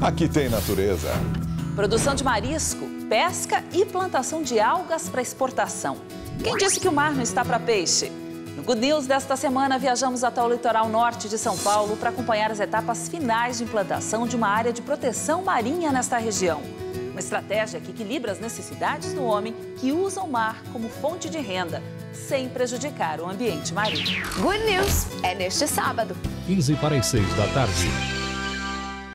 aqui tem natureza. Produção de marisco, pesca e plantação de algas para exportação. Quem disse que o mar não está para peixe? No Good News desta semana, viajamos até o litoral norte de São Paulo para acompanhar as etapas finais de implantação de uma área de proteção marinha nesta região. Uma estratégia que equilibra as necessidades do homem que usa o mar como fonte de renda, sem prejudicar o ambiente marinho. Good News é neste sábado. 15 para as 6 da tarde.